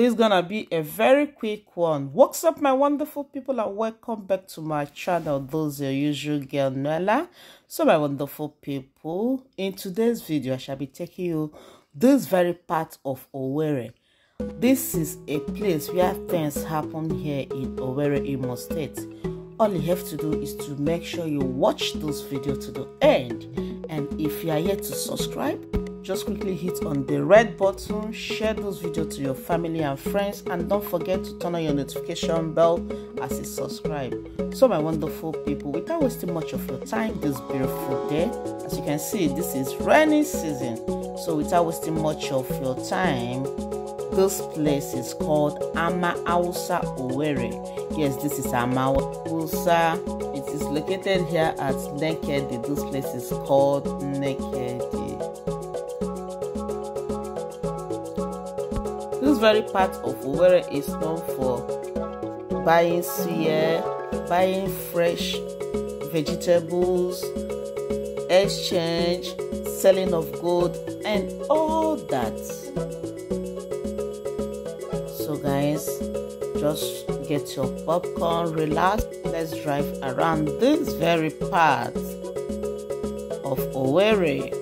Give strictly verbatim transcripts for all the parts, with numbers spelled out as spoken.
This is gonna be a very quick one. What's up, my wonderful people, and welcome back to my channel. Those are your usual girl Noella. So my wonderful people, in today's video I shall be taking you this very part of Owerri. This is a place where things happen here in Owerri, Imo State. All you have to do is to make sure you watch this video to the end, and if you are yet to subscribe, just quickly hit on the red button, share this video to your family and friends, and don't forget to turn on your notification bell as you subscribe. So my wonderful people, without wasting much of your time this beautiful day, as you can see, this is rainy season, so without wasting much of your time, this place is called Ama Hausa Owerri. Yes, this is Ama Hausa. It is located here at Nekede. This place is called Nekede. This very part of Owerri is known for buying suya, buying fresh vegetables, exchange, selling of gold, and all that. So guys, just get your popcorn, relax, let's drive around this very part of Owerri.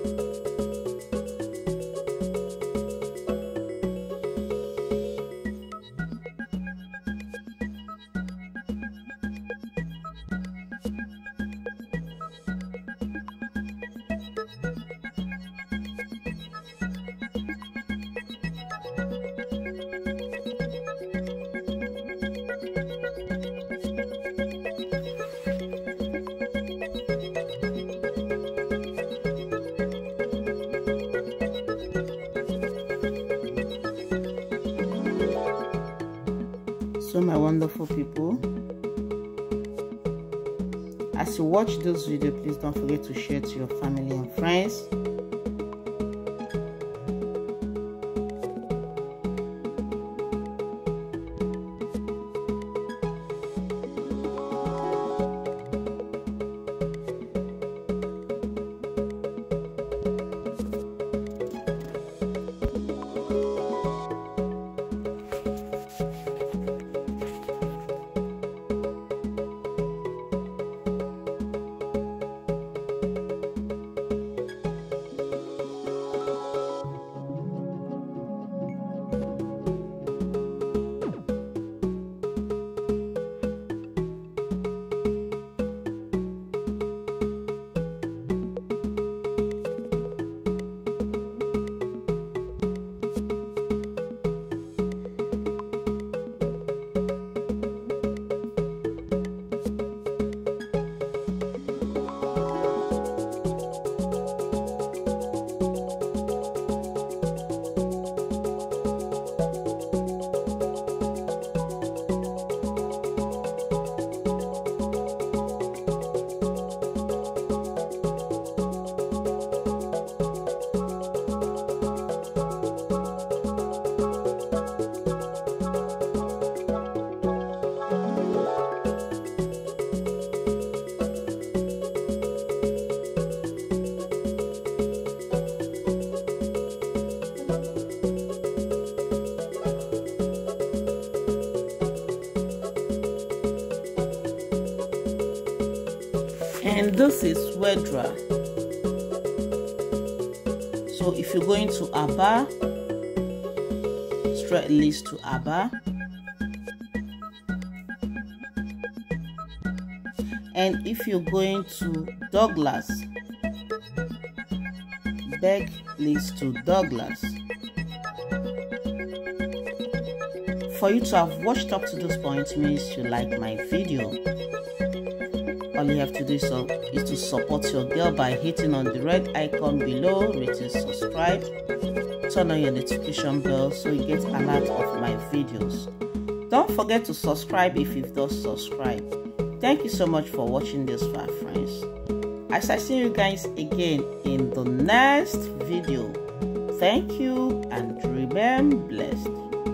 So my wonderful people, as you watch this video, please don't forget to share to your family and friends. And this is Wedra. So if you're going to Aba, straight leads to Aba. And if you're going to Douglas, Beg leads to Douglas. For you to have watched up to this point means you like my video. All you have to do so is to support your girl by hitting on the red icon below, rating, subscribe, turn on your notification bell so you get alert of my videos. Don't forget to subscribe if you've not subscribed. Thank you so much for watching this far, friends. As I see you guys again in the next video, thank you and remain blessed.